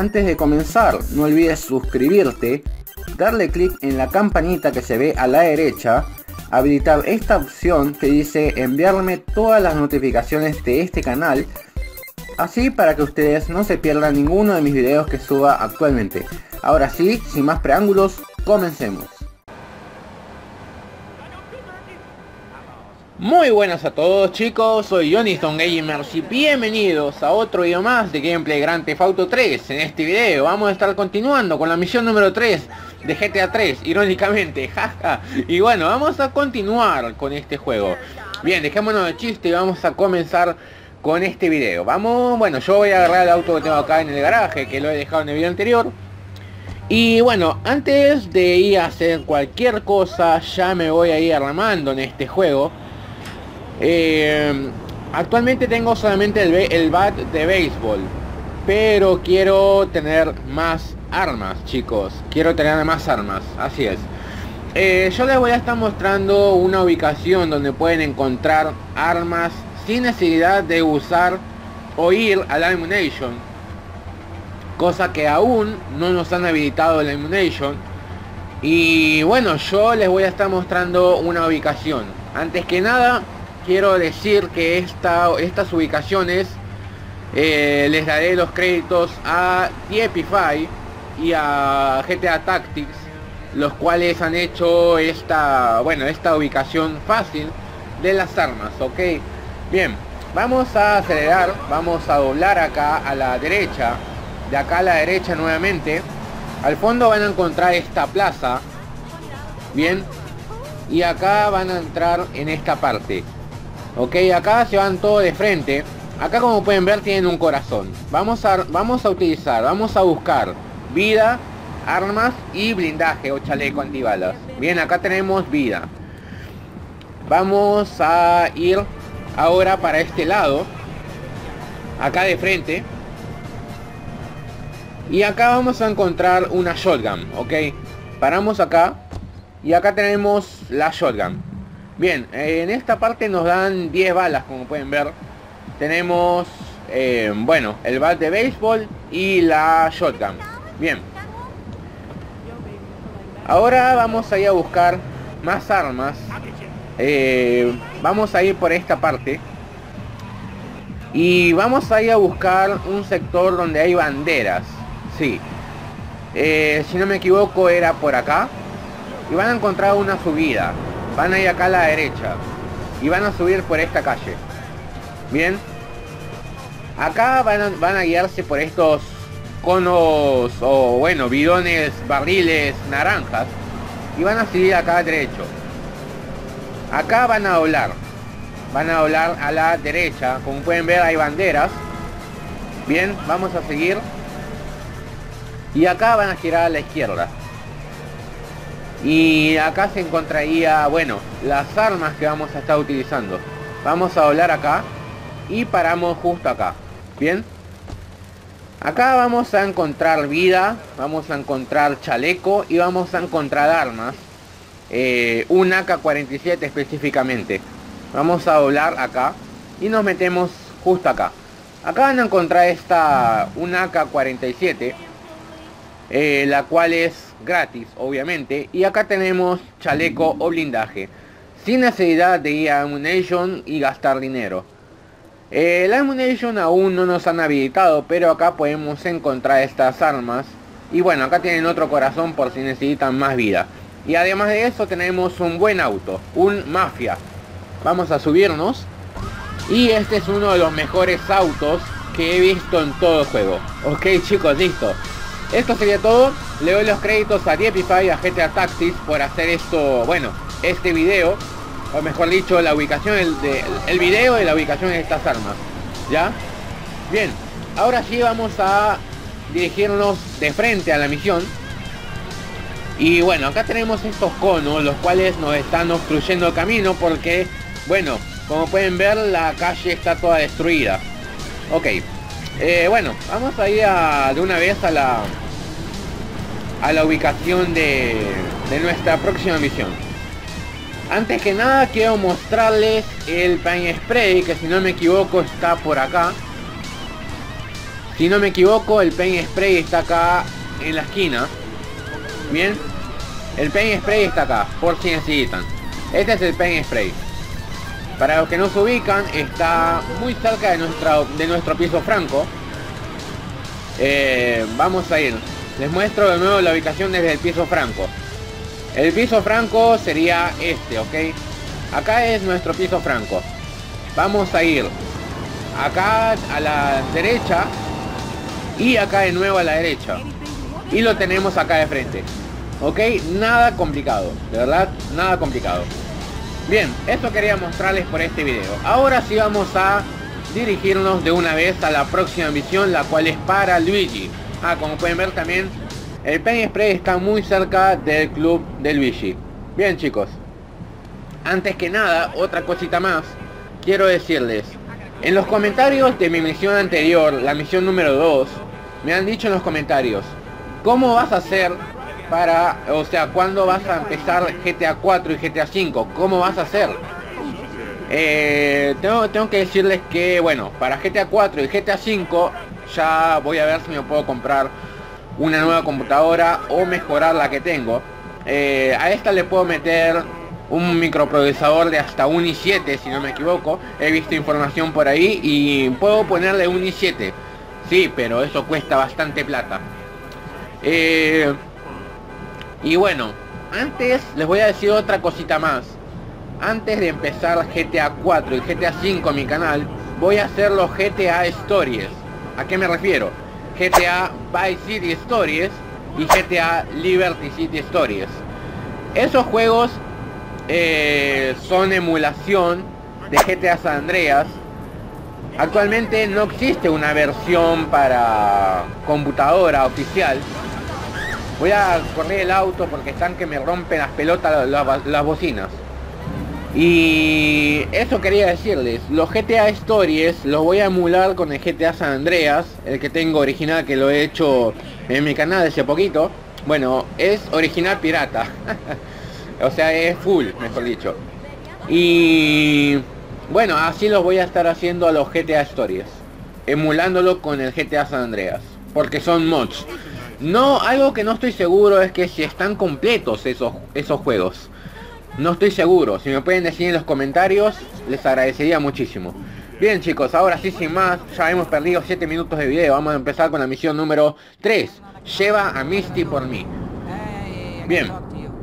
Antes de comenzar, no olvides suscribirte, darle clic en la campanita que se ve a la derecha, habilitar esta opción que dice enviarme todas las notificaciones de este canal, así para que ustedes no se pierdan ninguno de mis videos que suba actualmente. Ahora sí, sin más preámbulos, comencemos. Muy buenas a todos chicos, soy Jonyston Gamers y bienvenidos a otro video más de gameplay Grand Theft Auto 3. En este video vamos a estar continuando con la misión número 3 de GTA 3, irónicamente, jaja. Y bueno, vamos a continuar con este juego. Bien, dejémonos de chiste y vamos a comenzar con este video. Vamos, bueno, yo voy a agarrar el auto que tengo acá en el garaje, que lo he dejado en el video anterior. Y bueno, antes de ir a hacer cualquier cosa, ya me voy a ir armando en este juego. Actualmente tengo solamente el bat de béisbol, pero quiero tener más armas, chicos. Quiero tener más armas, así es. Yo les voy a estar mostrando una ubicación donde pueden encontrar armas sin necesidad de usar o ir a la Ammunition, cosa que aún no nos han habilitado la Ammunition. Y bueno, yo les voy a estar mostrando una ubicación. Antes que nada, quiero decir que estas ubicaciones les daré los créditos a Tiepify y a GTA Tactics, los cuales han hecho esta ubicación fácil de las armas, ok. Bien, vamos a acelerar, vamos a doblar acá a la derecha, de acá a la derecha nuevamente. Al fondo van a encontrar esta plaza, bien, y acá van a entrar en esta parte. Ok, acá se van todos de frente. Acá, como pueden ver, tienen un corazón. Vamos a buscar vida, armas y blindaje o chaleco antibalas. Bien, acá tenemos vida. Vamos a ir ahora para este lado, acá de frente. Y acá vamos a encontrar una shotgun, ok. Paramos acá y acá tenemos la shotgun. Bien, en esta parte nos dan 10 balas, como pueden ver. Tenemos, bueno, el bat de béisbol y la shotgun. Bien. Ahora vamos a ir a buscar más armas. Vamos a ir por esta parte. Y vamos a ir a buscar un sector donde hay banderas. Sí. Si no me equivoco era por acá. Y van a encontrar una subida. Van a ir acá a la derecha y van a subir por esta calle. Bien, acá van a guiarse por estos conos o bueno, bidones, barriles naranjas, y van a seguir acá derecho. Acá van a doblar a la derecha. Como pueden ver, hay banderas. Bien, vamos a seguir y acá van a girar a la izquierda. Y acá se encontraría, bueno, las armas que vamos a estar utilizando. Vamos a doblar acá y paramos justo acá. Bien. Acá vamos a encontrar vida, vamos a encontrar chaleco y vamos a encontrar armas. Un AK-47 específicamente. Vamos a doblar acá y nos metemos justo acá. Acá van a encontrar un AK-47. La cual es gratis, obviamente. Y acá tenemos chaleco o blindaje, sin necesidad de ir a Ammunition y gastar dinero. La Ammunition aún no nos han habilitado, pero acá podemos encontrar estas armas. Y bueno, acá tienen otro corazón por si necesitan más vida. Y además de eso tenemos un buen auto, un Mafia. Vamos a subirnos. Y este es uno de los mejores autos que he visto en todo el juego. Ok chicos, listo. Esto sería todo. Le doy los créditos a Tiepify, a GTA Tactics por hacer esto, bueno, este video, o mejor dicho, la ubicación, el video de la ubicación de estas armas. ¿Ya? Bien, ahora sí vamos a dirigirnos de frente a la misión. Y bueno, acá tenemos estos conos, los cuales nos están obstruyendo el camino porque, bueno, como pueden ver, la calle está toda destruida. Ok. Bueno, vamos a ir de una vez a la ubicación de nuestra próxima misión. Antes que nada quiero mostrarles el paint spray, que si no me equivoco está por acá. Si no me equivoco, el Paint Spray está acá en la esquina. Bien, el Paint Spray está acá, por si necesitan. Este es el Paint Spray. Para los que no se ubican, está muy cerca de nuestro piso franco. Vamos a ir. Les muestro de nuevo la ubicación desde el piso franco. El piso franco sería este, ¿ok? Acá es nuestro piso franco. Vamos a ir acá a la derecha y acá de nuevo a la derecha. Y lo tenemos acá de frente. ¿Ok? Nada complicado. De verdad, nada complicado. Bien, eso quería mostrarles por este video. Ahora sí vamos a dirigirnos de una vez a la próxima misión, la cual es para Luigi. Como pueden ver también, el Paint Spray está muy cerca del club de Luigi. Bien, chicos, antes que nada, otra cosita más. Quiero decirles, en los comentarios de mi misión anterior, la misión número 2, me han dicho en los comentarios, ¿cómo vas a hacer para, o sea, cuándo vas a empezar GTA 4 y GTA 5? ¿Cómo vas a hacer? Tengo que decirles que, bueno, para GTA 4 y GTA 5 ya voy a ver si me puedo comprar una nueva computadora o mejorar la que tengo. A esta le puedo meter un microprocesador de hasta un i7, si no me equivoco. He visto información por ahí y puedo ponerle un i7. Sí, pero eso cuesta bastante plata. Y bueno, antes les voy a decir otra cosita más. Antes de empezar GTA 4 y GTA 5 en mi canal, voy a hacer los GTA Stories. ¿A qué me refiero? GTA Vice City Stories y GTA Liberty City Stories. Esos juegos son emulación de GTA San Andreas. Actualmente no existe una versión para computadora oficial. Voy a correr el auto porque están que me rompen las pelotas las bocinas. Y eso quería decirles, los GTA Stories los voy a emular con el GTA San Andreas, el que tengo original, que lo he hecho en mi canal hace poquito. Bueno, es original pirata. O sea, es full, mejor dicho. Y bueno, así los voy a estar haciendo a los GTA Stories, emulándolo con el GTA San Andreas, porque son mods. No, algo que no estoy seguro es que si están completos esos juegos. No estoy seguro, si me pueden decir en los comentarios, les agradecería muchísimo. Bien, chicos, ahora sí, sin más, ya hemos perdido 7 minutos de video. Vamos a empezar con la misión número 3. Lleva a Misty por mí. Bien.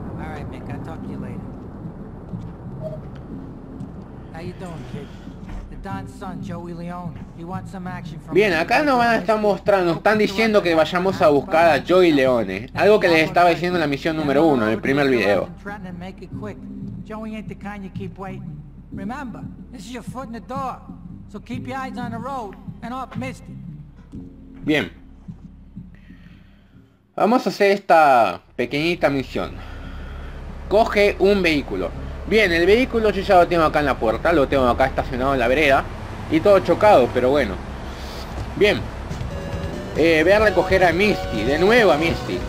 Bien, acá nos van a estar mostrando, están diciendo que vayamos a buscar a Joey Leone, algo que les estaba diciendo en la misión número 1, en el primer video. Bien, vamos a hacer esta pequeñita misión. Coge un vehículo. Bien, el vehículo yo ya lo tengo acá en la puerta, lo tengo acá estacionado en la vereda y todo chocado, pero bueno. Bien, voy a recoger a Misty, de nuevo a Misty.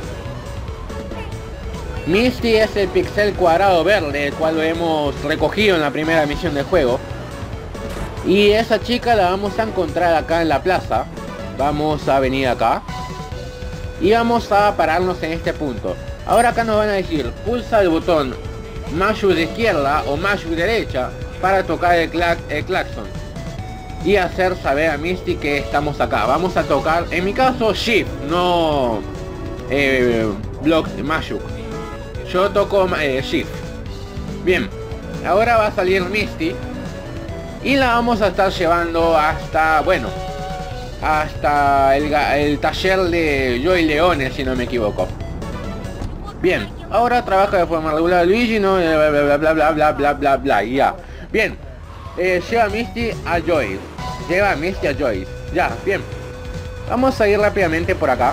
Misty es el pixel cuadrado verde, el cual lo hemos recogido en la primera misión del juego. Y esa chica la vamos a encontrar acá en la plaza. Vamos a venir acá y vamos a pararnos en este punto. Ahora acá nos van a decir, pulsa el botón Mashu de izquierda o Mashu derecha para tocar el claxon y hacer saber a Misty que estamos acá. Vamos a tocar, en mi caso, Shift, no block Mashu. Yo toco Shift. Bien, ahora va a salir Misty y la vamos a estar llevando hasta, bueno, hasta el taller de Joey Leone, si no me equivoco. Bien, ahora trabaja de forma regular Luigi, no, bla bla bla bla bla bla bla bla, ya. Bien, lleva a Misty a Joyce. Lleva a Misty a Joyce. Ya, bien. Vamos a ir rápidamente por acá.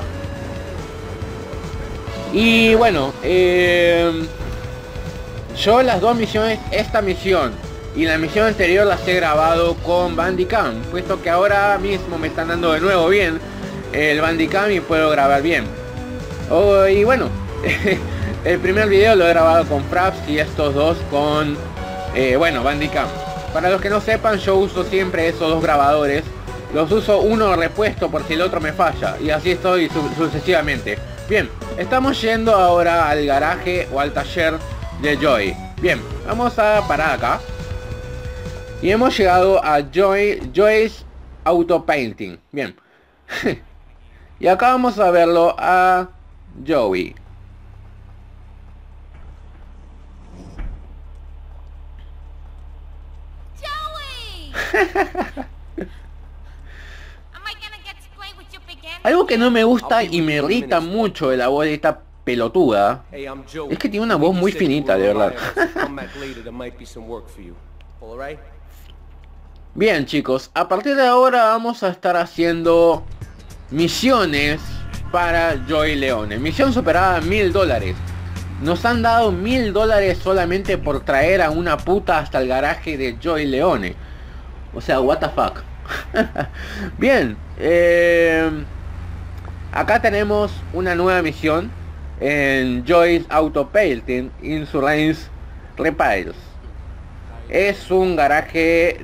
Y bueno, yo las dos misiones, esta misión y la misión anterior, las he grabado con Bandicam, puesto que ahora mismo me están dando de nuevo bien el Bandicam y puedo grabar bien. Y bueno, el primer video lo he grabado con Fraps y estos dos con bueno, Bandicam. Para los que no sepan, yo uso siempre esos dos grabadores los uso uno repuesto por si el otro me falla. Y así estoy sucesivamente. Bien, estamos yendo ahora al garaje o al taller de Joey. Bien, vamos a parar acá. Y hemos llegado a Joey's Auto Painting. Bien. Y acá vamos a verlo a Joey. Algo que no me gusta y me irrita mucho de la voz de esta pelotuda es que tiene una voz muy finita, de verdad. Bien, chicos, a partir de ahora vamos a estar haciendo misiones para Joey Leone. Misión superada $1000. Nos han dado $1000 solamente por traer a una puta hasta el garaje de Joey Leone. O sea, what the fuck. Bien, acá tenemos una nueva misión en Joey's Auto Painting Insurance Repairs. Es un garaje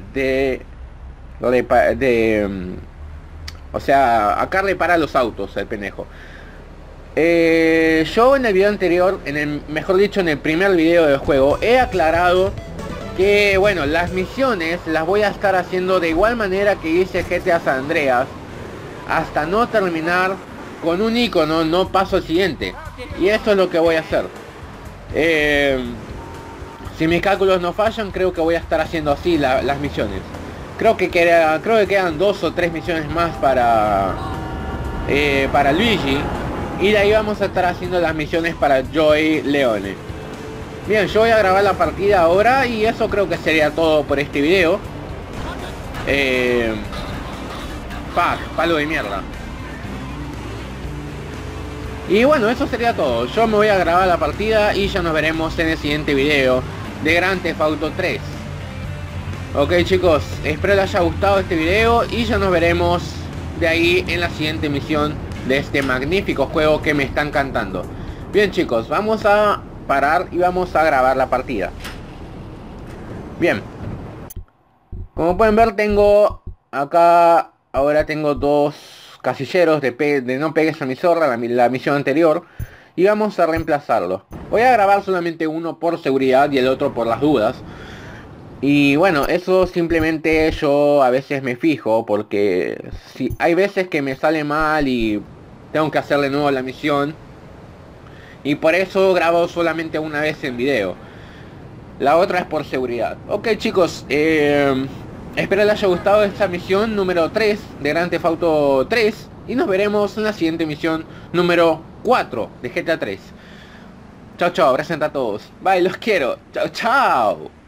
o sea, acá repara los autos el pendejo. Yo en el video anterior, mejor dicho en el primer video del juego, he aclarado que bueno, las misiones las voy a estar haciendo de igual manera que hice GTA San Andreas, hasta no terminar con un icono, no paso al siguiente. Y eso es lo que voy a hacer. Si mis cálculos no fallan, creo que voy a estar haciendo así las misiones. Creo que quedan 2 o 3 misiones más para Luigi. Y de ahí vamos a estar haciendo las misiones para Joey Leone. Bien, yo voy a grabar la partida ahora y eso creo que sería todo por este video. Palo de mierda. Y bueno, eso sería todo. Yo me voy a grabar la partida y ya nos veremos en el siguiente video de Grand Theft Auto 3. Ok, chicos, espero les haya gustado este video y ya nos veremos de ahí en la siguiente misión de este magnífico juego que me está encantando. Bien, chicos, vamos a parar y vamos a grabar la partida. Bien, como pueden ver, tengo acá, ahora tengo 2 casilleros de no pegues a mi zorra, la misión anterior, y vamos a reemplazarlo. Voy a grabar solamente uno por seguridad y el otro por las dudas. Y bueno, eso simplemente yo a veces me fijo, porque si hay veces que me sale mal y tengo que hacer de nuevo la misión, y por eso grabo solamente una vez en video. La otra es por seguridad. Ok, chicos, espero les haya gustado esta misión número 3 de Grand Theft Auto 3. Y nos veremos en la siguiente misión número 4 de GTA 3. Chao, chao, abrazo a todos. Bye, los quiero. Chao, chao.